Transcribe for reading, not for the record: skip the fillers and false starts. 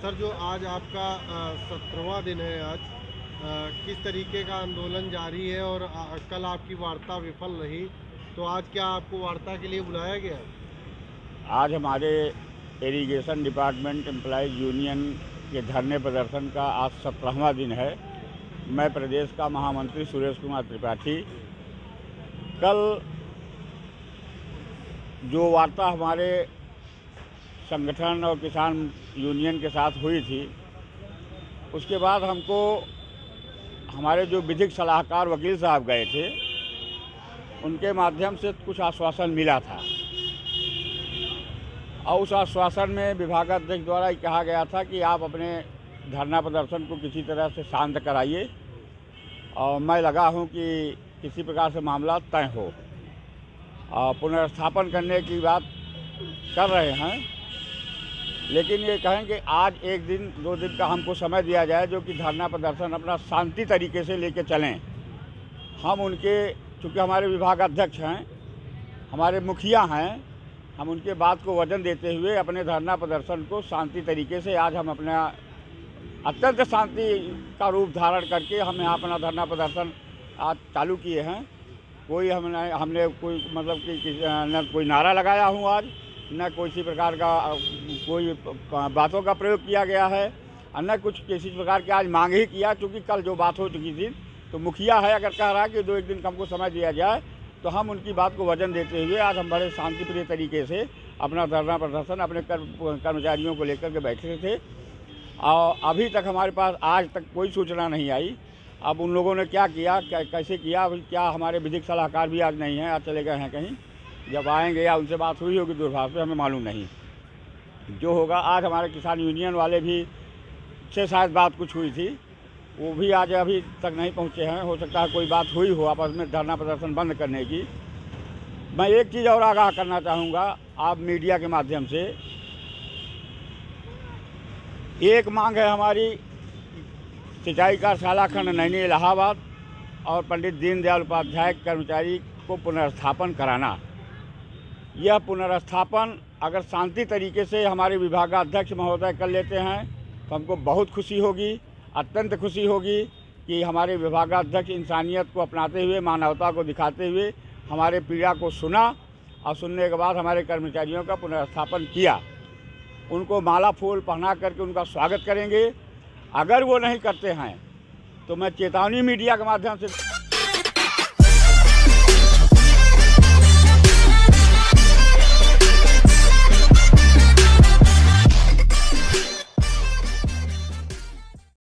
Sir, जो आज आपका 17वां दिन है आज, किस तरीके का आंदोलन जारी है और कल आपकी वार्ता विफल रही, तो आज क्या आपको वार्ता के लिए बुलाया गया? आज हमारे इरिगेशन डिपार्टमेंट एम्प्लॉइज यूनियन के धरने प्रदर्शन का आज 17वां दिन है। मैं प्रदेश का महामंत्री सुरेश कुमार त्रिपाठी। कल जो वार्ता हमारे संगठन और किसान यूनियन के साथ हुई थी, उसके बाद हमको हमारे जो विधिक सलाहकार वकील साहब गए थे, उनके माध्यम से कुछ आश्वासन मिला था और उस आश्वासन में विभागाध्यक्ष द्वारा कहा गया था कि आप अपने धरना प्रदर्शन को किसी तरह से शांत कराइए और मैं लगा हूं कि किसी प्रकार से मामला तय हो और पुनर्स्थापन करने की बात कर रहे हैं। लेकिन ये कहें कि आज एक दिन 2 दिन का हमको समय दिया जाए, जो कि धरना प्रदर्शन अपना शांति तरीके से लेके चलें। हम उनके, चूँकि हमारे विभागाध्यक्ष हैं, हमारे मुखिया हैं, हम उनके बात को वजन देते हुए अपने धरना प्रदर्शन को शांति तरीके से आज हम अपना अत्यंत शांति का रूप धारण करके हम यहाँ अपना धरना प्रदर्शन आज चालू किए हैं। कोई हमने कोई मतलब कि न कोई नारा लगाया हूँ आज, न किसी प्रकार का कोई बातों का प्रयोग किया गया है और न कुछ किसी प्रकार की आज मांग ही किया। चूँकि कल जो बात हो चुकी थी, तो मुखिया है अगर कह रहा है कि 2-1 दिन हमको समय दिया जाए, तो हम उनकी बात को वजन देते हुए आज हम बड़े शांतिप्रिय तरीके से अपना धरना प्रदर्शन अपने कर्मचारियों को लेकर के बैठे थे। और अभी तक हमारे पास आज तक कोई सूचना नहीं आई। अब उन लोगों ने क्या किया, कैसे किया, अभी क्या हमारे विधिक सलाहकार भी आज नहीं हैं, आज चले गए हैं कहीं। जब आएंगे या उनसे बात हुई होगी दूरभाष पे, हमें मालूम नहीं। जो होगा, आज हमारे किसान यूनियन वाले भी से शायद बात कुछ हुई थी, वो भी आज अभी तक नहीं पहुंचे हैं। हो सकता है कोई बात हुई हो आपस में धरना प्रदर्शन बंद करने की। मैं एक चीज़ और आगाह करना चाहूँगा आप मीडिया के माध्यम से। एक मांग है हमारी, सिंचाई कार्यशाला खंड नैनी इलाहाबाद और पंडित दीनदयाल उपाध्याय कर्मचारी को पुनर्स्थापन कराना। यह पुनर्स्थापन अगर शांति तरीके से हमारे विभागाध्यक्ष महोदय कर लेते हैं तो हमको बहुत खुशी होगी, अत्यंत खुशी होगी कि हमारे विभागाध्यक्ष इंसानियत को अपनाते हुए, मानवता को दिखाते हुए हमारे पीड़ा को सुना और सुनने के बाद हमारे कर्मचारियों का पुनर्स्थापन किया। उनको माला फूल पहना करके उनका स्वागत करेंगे। अगर वो नहीं करते हैं तो मैं चेतावनी मीडिया के माध्यम से